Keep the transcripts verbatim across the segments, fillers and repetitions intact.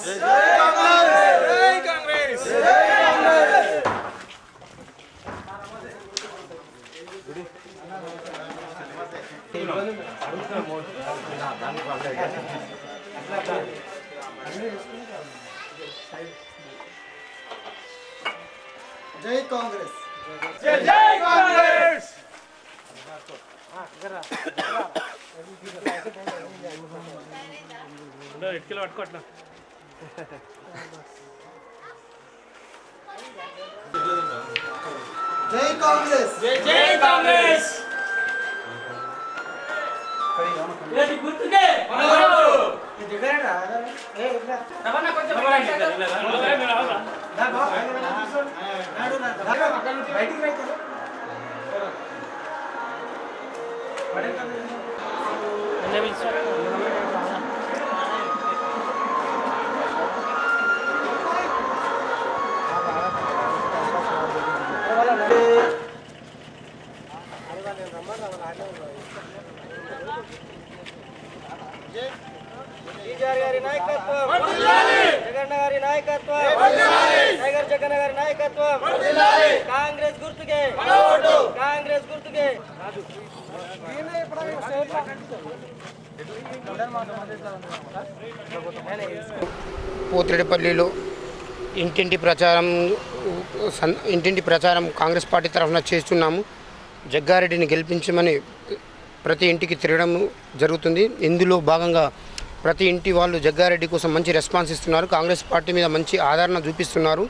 जय कांग्रेस जय जय कांग्रेस इटकिलो पట్టుకోట్లా जय कांग्रेस जय जय कांग्रेस ये गुर्तुके మనోడు ये దిగరేరా ఏ ఇట్లా రవణ కొంచెం బయటికి రైతే అనే బిల్స్ గారి నాయకత్వం వర్ధిల్లాలి జగన్ గారి నాయకత్వం వర్ధిల్లాలి టైగర్ జగన్ గారి నాయకత్వం వర్ధిల్లాలి కాంగ్రెస్ గుర్తుకే మనోడు కాంగ్రెస్ గుర్తుకే రాజు ఈనే ఇప్పుడు స్టేట్ పోతిరెడ్డిపల్లిలో ఇంటింటి ప్రచారం ఇంటింటి ప్రచారం కాంగ్రెస్ పార్టీ తరఫున చేస్తున్నాము. జగ్గారెడ్డిని గెలిపించమని ప్రతి ఇంటికి తిరగడం జరుగుతుంది. ఇందులో భాగంగా ప్రతి ఇంటి వాళ్ళు జగ్గారెడ్డి కోసం మంచి రెస్పాన్స్ ఇస్తున్నారు. కాంగ్రెస్ పార్టీ మీద మంచి ఆదరణ చూపిస్తున్నారు.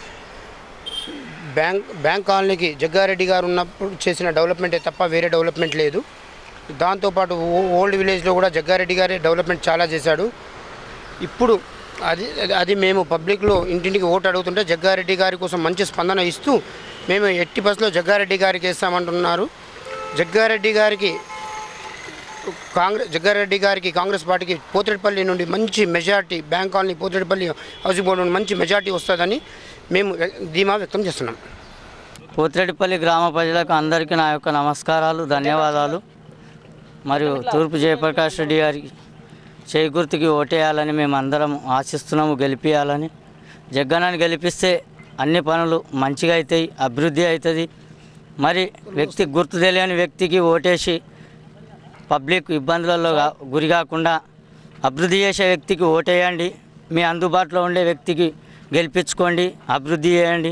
బ్యాంక్ బ్యాంక్ కాలనీకి జగ్గారెడ్డి గారు ఉన్నప్పుడు చేసిన డెవలప్మెంటే తప్ప వేరే డెవలప్మెంట్ లేదు. దాంతోపాటు ఓల్డ్ విలేజ్లో కూడా జగ్గారెడ్డి గారే డెవలప్మెంట్ చాలా చేశాడు. ఇప్పుడు అది అది మేము పబ్లిక్లో ఇంటింటికి ఓటు అడుగుతుంటే జగ్గారెడ్డి గారి కోసం మంచి స్పందన ఇస్తూ మేము ఎట్టి బస్సులో జగ్గారెడ్డి గారికి వేస్తామంటున్నారు. జగ్గారెడ్డి గారికి కాంగ్రెస్ జగ్గారెడ్డి గారికి కాంగ్రెస్ పార్టీకి పోతిరెడ్డిపల్లి నుండి మంచి majority, bank colony Pothireddipalli housing board నుండి మంచి మెజార్టీ వస్తుందని మేము ధీమా వ్యక్తం చేస్తున్నాం. పోతిరెడ్డిపల్లి గ్రామ ప్రజలకు అందరికీ నా యొక్క నమస్కారాలు, ధన్యవాదాలు. మరియు తూర్పు జయప్రకాష్ రెడ్డి గారికి చేయి గుర్తుకి ఓటేయాలని మేము అందరం ఆశిస్తున్నాము, గెలిపించాలని. జగ్గన్నని గెలిపిస్తే అన్ని పనులు మంచిగా అవుతాయి, అభివృద్ధి అవుతుంది. మరి వ్యక్తి గుర్తు తెలియని వ్యక్తికి ఓటేసి పబ్లిక్ ఇబ్బందులలో గురి కాకుండా అభివృద్ధి చేసే వ్యక్తికి ఓటేయండి. మీ అందుబాటులో ఉండే వ్యక్తికి గెలిపించుకోండి, అభివృద్ధి చేయండి.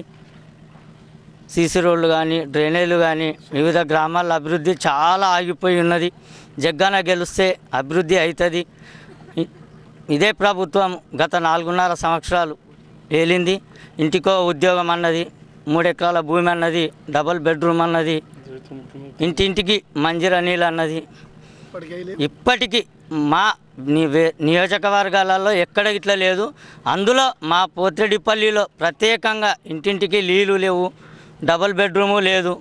సీసీ రోడ్లు కానీ, డ్రైనేజీలు కానీ, వివిధ గ్రామాల అభివృద్ధి చాలా ఆగిపోయి ఉన్నది. జగ్గన్న గెలిస్తే అభివృద్ధి అవుతుంది. ఇదే ప్రభుత్వం గత నాలుగున్నర సంవత్సరాలు ఏలింది. ఇంటికో ఉద్యోగం అన్నది, మూడెకరాల భూమి అన్నది, డబుల్ బెడ్రూమ్ అన్నది, ఇంటింటికి మంజీరా నీళ్ళు అన్నది. ఇప్పటికీ మా నియోజకవర్గాలలో ఎక్కడ ఇట్లా లేదు. అందులో మా పోతిరెడ్డిపల్లిలో ప్రత్యేకంగా ఇంటింటికి నీళ్ళు లేవు, డబుల్ బెడ్రూము లేదు,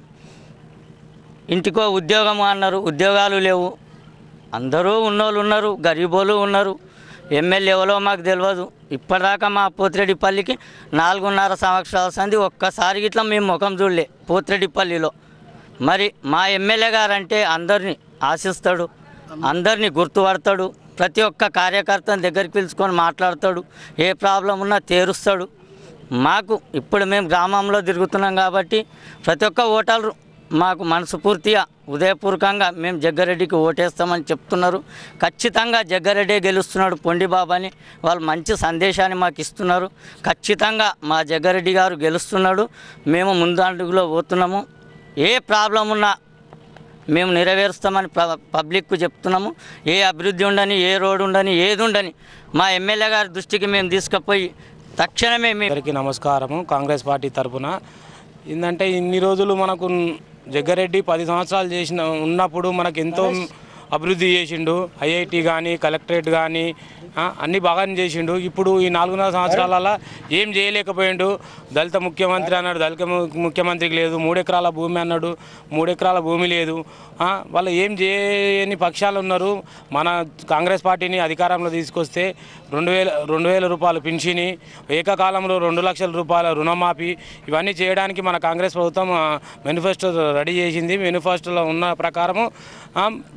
ఇంటికో ఉద్యోగము అన్నారు, ఉద్యోగాలు లేవు. అందరూ ఉన్నోళ్ళు ఉన్నారు, గరీబోళ్ళు ఉన్నారు. ఎమ్మెల్యే ఎవరో మాకు తెలియదు. ఇప్పటిదాకా మా పోతిరెడ్డిపల్లికి నాలుగున్నర సంవత్సరాల సంది ఒక్కసారి ఇట్లా మేము ముఖం చూడలే పోతిరెడ్డిపల్లిలో. మరి మా ఎమ్మెల్యే గారంటే అందరినీ ఆశిస్తాడు, అందరినీ గుర్తుపడతాడు, ప్రతి ఒక్క కార్యకర్తను దగ్గరికి పిలుచుకొని మాట్లాడతాడు, ఏ ప్రాబ్లం ఉన్నా తీరుస్తాడు. మాకు ఇప్పుడు మేము గ్రామంలో తిరుగుతున్నాం కాబట్టి ప్రతి ఒక్క ఓటర్లు మాకు మనస్ఫూర్తిగా ఉదయపూర్వకంగా మేము జగ్గారెడ్డికి ఓటేస్తామని చెప్తున్నారు. ఖచ్చితంగా జగ్గారెడ్డి గెలుస్తున్నాడు పొండి బాబాని వాళ్ళు మంచి సందేశాన్ని మాకు ఇస్తున్నారు. ఖచ్చితంగా మా జగ్గారెడ్డి గారు గెలుస్తున్నాడు. మేము ముందండుగులో పోతున్నాము. ఏ ప్రాబ్లం ఉన్నా మేము నెరవేరుస్తామని పబ్లిక్కు చెప్తున్నాము. ఏ అభివృద్ధి ఉండని, ఏ రోడ్డు ఉండని, ఏది ఉండని మా ఎమ్మెల్యే గారి దృష్టికి మేము తీసుకుపోయి తక్షణమే అందరికీ నమస్కారము. కాంగ్రెస్ పార్టీ తరఫున ఏంటంటే ఇన్ని రోజులు మనకు జగ్గారెడ్డి పది సంవత్సరాలు చేసిన ఉన్నప్పుడు మనకు ఎంతో అభివృద్ధి చేసిండు. ఐఐటి కానీ, కలెక్టరేట్ కానీ అన్నీ బాగానే చేసిండు. ఇప్పుడు ఈ నాలుగున్నర సంవత్సరాలలో ఏం చేయలేకపోయిండు. దళిత ముఖ్యమంత్రి అన్నాడు, దళిత ముఖ్యమంత్రికి లేదు. మూడెకరాల భూమి అన్నాడు, మూడెకరాల భూమి లేదు. వాళ్ళు ఏం చేయని పక్షాలు ఉన్నారు. మన కాంగ్రెస్ పార్టీని అధికారంలో తీసుకొస్తే రెండు వేల రెండు వేల రూపాయలు పింఛని, ఏకకాలంలో రెండు లక్షల రూపాయల రుణమాఫీ, ఇవన్నీ చేయడానికి మన కాంగ్రెస్ ప్రభుత్వం మేనిఫెస్టో రెడీ చేసింది. మేనిఫెస్టోలో ఉన్న ప్రకారము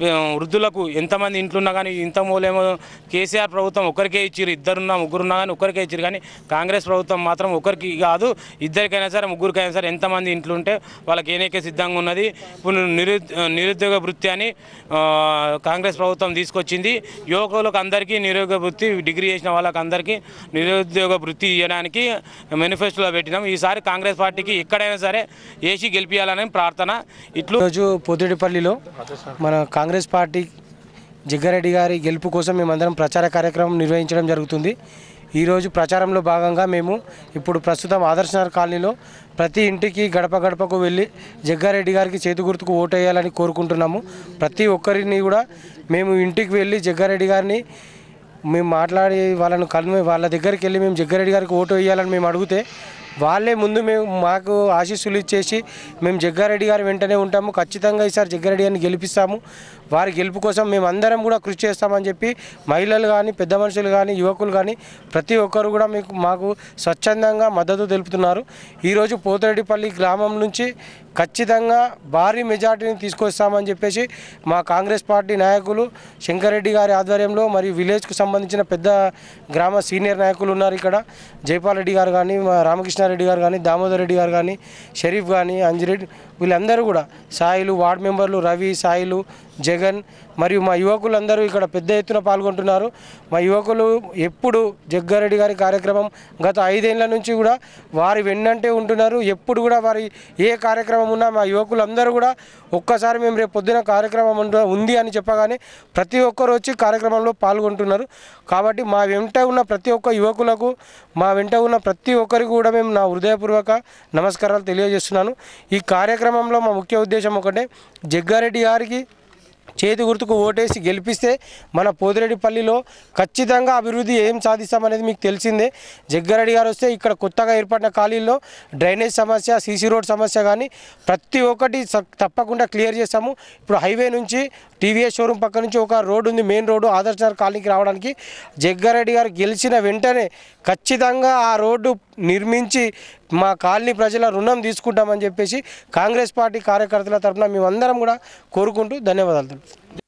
వృద్ధులకు ఎంతమంది ఇంట్లున్నా కానీ ఇంత మూలేమో కేసీఆర్ ప్రభుత్వం ఒకరికే ఇచ్చిరు, ఇద్దరున్నా ముగ్గురున్నా కానీ ఒకరికే ఇచ్చిరు. కానీ కాంగ్రెస్ ప్రభుత్వం మాత్రం ఒకరికి కాదు ఇద్దరికైనా సరే ముగ్గురికైనా సరే ఎంతమంది ఇంట్లుంటే వాళ్ళకి ఏనేకే సిద్ధంగా ఉన్నది. ఇప్పుడు నిరు నిరుద్యోగ వృత్తి అని కాంగ్రెస్ ప్రభుత్వం తీసుకొచ్చింది. యువకులకు అందరికీ నిరుద్యోగ వృత్తి, డిగ్రీ చేసిన వాళ్ళకి అందరికీ నిరుద్యోగ వృత్తి ఇవ్వడానికి మేనిఫెస్టోలో పెట్టినాం. ఈసారి కాంగ్రెస్ పార్టీకి ఎక్కడైనా సరే ఏసీ గెలిపించాలని ప్రార్థన. ఇట్లు రోజు పోతిరెడ్డిపల్లిలో మన కాంగ్రెస్ పార్టీ జగ్గారెడ్డి గారి గెలుపు కోసం మేమందరం ప్రచార కార్యక్రమం నిర్వహించడం జరుగుతుంది. ఈరోజు ప్రచారంలో భాగంగా మేము ఇప్పుడు ప్రస్తుతం ఆదర్శనగర్ కాలనీలో ప్రతి ఇంటికి గడప గడపకు వెళ్ళి జగ్గారెడ్డి గారికి చేతి గుర్తుకు ఓటు వేయాలని కోరుకుంటున్నాము. ప్రతి ఒక్కరిని కూడా మేము ఇంటికి వెళ్ళి జగ్గారెడ్డి గారిని మేము మాట్లాడి వాళ్ళను కన్వే వాళ్ళ దగ్గరికి వెళ్ళి మేము జగ్గారెడ్డి గారికి ఓటు వేయాలని మేము అడిగితే వాళ్ళే ముందు మేము మాకు ఆశీస్సులు ఇచ్చేసి మేము జగ్గారెడ్డి గారి వెంటనే ఉంటాము, ఖచ్చితంగా ఈసారి జగ్గారెడ్డి గారిని గెలిపిస్తాము, వారి గెలుపు కోసం మేము అందరం కూడా కృషి చేస్తామని చెప్పి మహిళలు కానీ పెద్ద మనుషులు కానీ యువకులు కానీ ప్రతి ఒక్కరు కూడా మీకు మాకు స్వచ్ఛందంగా మద్దతు తెలుపుతున్నారు. ఈరోజు పోతిరెడ్డిపల్లి గ్రామం నుంచి ఖచ్చితంగా భారీ మెజార్టీని తీసుకొస్తామని చెప్పేసి మా కాంగ్రెస్ పార్టీ నాయకులు శంకరెడ్డి గారి ఆధ్వర్యంలో మరియు విలేజ్కు సంబంధించిన పెద్ద గ్రామ సీనియర్ నాయకులు ఉన్నారు. ఇక్కడ జైపాల్ రెడ్డి గారు కానీ మా రామకృష్ణారెడ్డి గారు కానీ దామోదర్ రెడ్డి గారు కానీ షరీఫ్ కానీ అంజిరెడ్డి వీళ్ళందరూ కూడా సాయిలు వార్డు మెంబర్లు రవి సాయిలు జగన్ మరియు మా యువకులందరూ ఇక్కడ పెద్ద ఎత్తున పాల్గొంటున్నారు. మా యువకులు ఎప్పుడు జగ్గారెడ్డి గారి కార్యక్రమం గత ఐదేళ్ల నుంచి కూడా వారి వెన్నంటే ఉంటున్నారు. ఎప్పుడు కూడా వారి ఏ కార్యక్రమం ఉన్నా మా యువకులందరూ కూడా ఒక్కసారి మేము రేపు పొద్దున కార్యక్రమం ఉంది అని చెప్పగానే ప్రతి ఒక్కరు వచ్చి కార్యక్రమంలో పాల్గొంటున్నారు. కాబట్టి మా వెంట ఉన్న ప్రతి ఒక్క యువకులకు మా వెంట ఉన్న ప్రతి ఒక్కరికి కూడా మేము నా హృదయపూర్వక నమస్కారాలు తెలియజేస్తున్నాను. ఈ కార్యక్రమంలో మా ముఖ్య ఉద్దేశం ఒకటే, జగ్గారెడ్డి గారికి చేతి గుర్తుకు ఓటేసి గెలిపిస్తే మన పోతిరెడ్డిపల్లిలో ఖచ్చితంగా అభివృద్ధి ఏం సాధిస్తామనేది మీకు తెలిసిందే. జగ్గారెడ్డి గారు వస్తే ఇక్కడ కొత్తగా ఏర్పడిన ఖాళీల్లో డ్రైనేజ్ సమస్య, సీసీ రోడ్ సమస్య కానీ ప్రతి ఒక్కటి తప్పకుండా క్లియర్ చేస్తాము. ఇప్పుడు హైవే నుంచి టీవీఎస్ షోరూమ్ పక్క నుంచి ఒక రోడ్డు ఉంది, మెయిన్ రోడ్డు ఆదర్శనగర్ కాలనీకి రావడానికి. జగ్గారెడ్డి గారు గెలిచిన వెంటనే ఖచ్చితంగా ఆ రోడ్డు నిర్మించి మా కాలనీ ప్రజల రుణం తీసుకుంటామని చెప్పేసి కాంగ్రెస్ పార్టీ కార్యకర్తల తరఫున మేమందరం కూడా కోరుకుంటూ ధన్యవాదాలు తెలుపుతున్నాం.